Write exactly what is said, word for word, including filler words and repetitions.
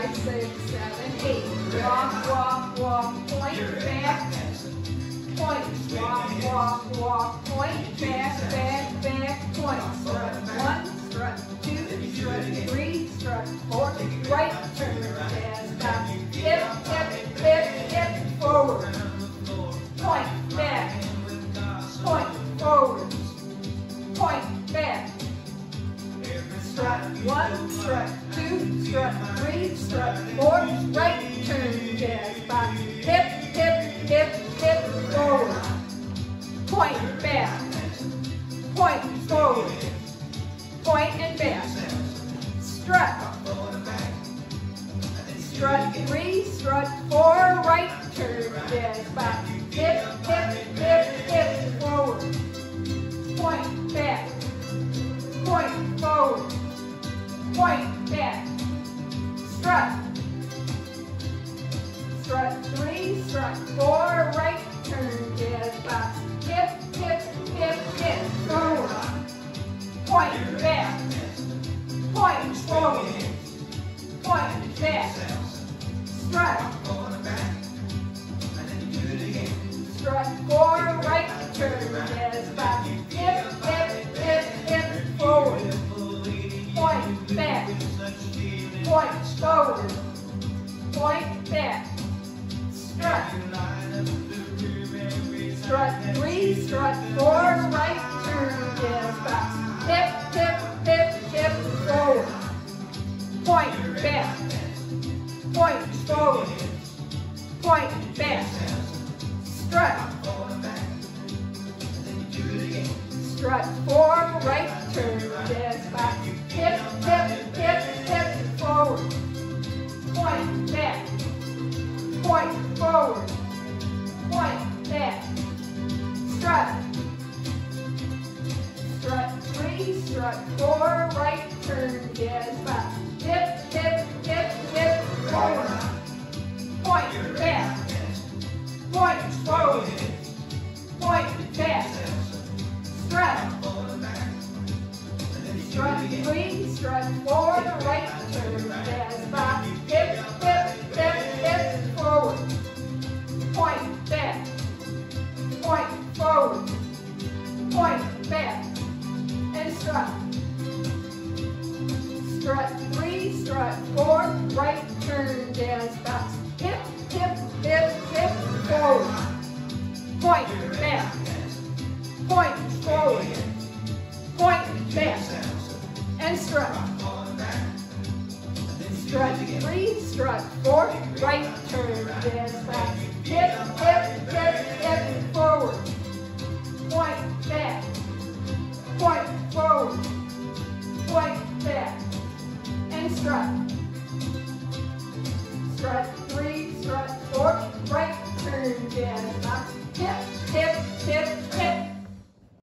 five, six, seven, eight. Walk, walk, walk, point, back, point. Walk, walk, walk, point, back, back, back, point. Strut one, strut two, strut three, strut four. Right turn, jazz box. Hip, hip, hip, hip, forward. Point, back, point, forward. Point, back. Strut one, strut two, strut three, strut four. Right turn, jazz box. Hip, hip, hip, hip, forward. Point, back. Point, forward. Point and back. Strut. Strut three, strut four, right turn, jazz box. Hip, hip, hip, hip, forward. Point, back. Point, forward. Point, back. Strut. Strut three, strut four, right turn, jazz box. Hip, hip, hip, hip, forward. Point, back. Point, forward. Point, back. Strut. Strut four, right turn, jazz box. Hip, hip, hip, hip, forward. Point, back. Point, forward. Point, back. Strut. Strut three, strut four, right turn, jazz box. Hip, hip, hip, hip, forward. Point, back. Point, forward. Point, back. Strut. Strut four, right turn, jazz box. Hip, hip, hip, hip, forward. Point, back. Point, forward. Point, back. Strut. Strut three, strut four, right turn, jazz box. Hip, hip, hip, hip, forward. Point, back. Point, forward. Point, back. Strut. Strut three, strut four, right turn, jazz box. Hip, hip, hip, hip, forward. Point, back. Point, forward. Point, back. And strut. Strut three, strut four, right turn, jazz box. Hip, hip, hip, hip, forward. Point, back. Point, forward. Point, back. And strut. Strut three, strut four, right turn, jazz box. Hip, hip, hip, hip, forward. Point, back. Point, forward. Point, back. And strut.